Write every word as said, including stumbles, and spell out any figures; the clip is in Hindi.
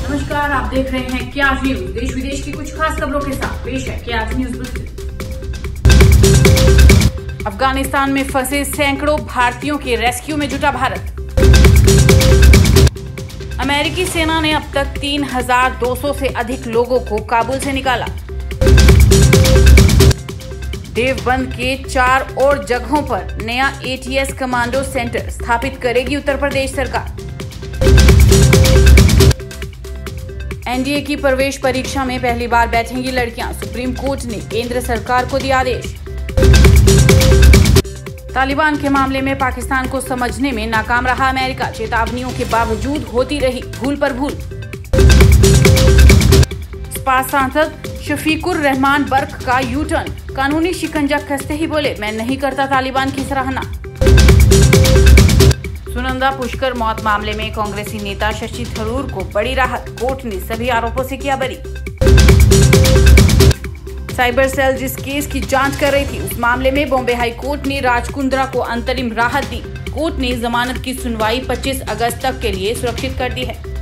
नमस्कार, आप देख रहे हैं क्या आज न्यूज। देश विदेश की कुछ खास खबरों के साथ पेश है क्या आज न्यूज बुलेटिन। अफगानिस्तान में फंसे सैकड़ों भारतीयों के रेस्क्यू में जुटा भारत। अमेरिकी सेना ने अब तक तीन हजार दो सौ से अधिक लोगों को काबुल से निकाला। देवबंद के चार और जगहों पर नया एटीएस कमांडो सेंटर स्थापित करेगी उत्तर प्रदेश सरकार। एनडीए की प्रवेश परीक्षा में पहली बार बैठेंगी लड़कियां, सुप्रीम कोर्ट ने केंद्र सरकार को दिया आदेश। तालिबान के मामले में पाकिस्तान को समझने में नाकाम रहा अमेरिका, चेतावनियों के बावजूद होती रही भूल पर भूल। स्पा सांसद शफीकुर रहमान बर्क का यू टर्न, कानूनी शिकंजा कसते ही बोले मैं नहीं करता तालिबान की सराहना। सुनंदा पुष्कर मौत मामले में कांग्रेसी नेता शशि थरूर को बड़ी राहत, कोर्ट ने सभी आरोपों से किया बरी। साइबर सेल जिस केस की जांच कर रही थी उस मामले में बॉम्बे हाई कोर्ट ने राज कुंद्रा को अंतरिम राहत दी। कोर्ट ने जमानत की सुनवाई पच्चीस अगस्त तक के लिए सुरक्षित कर दी है।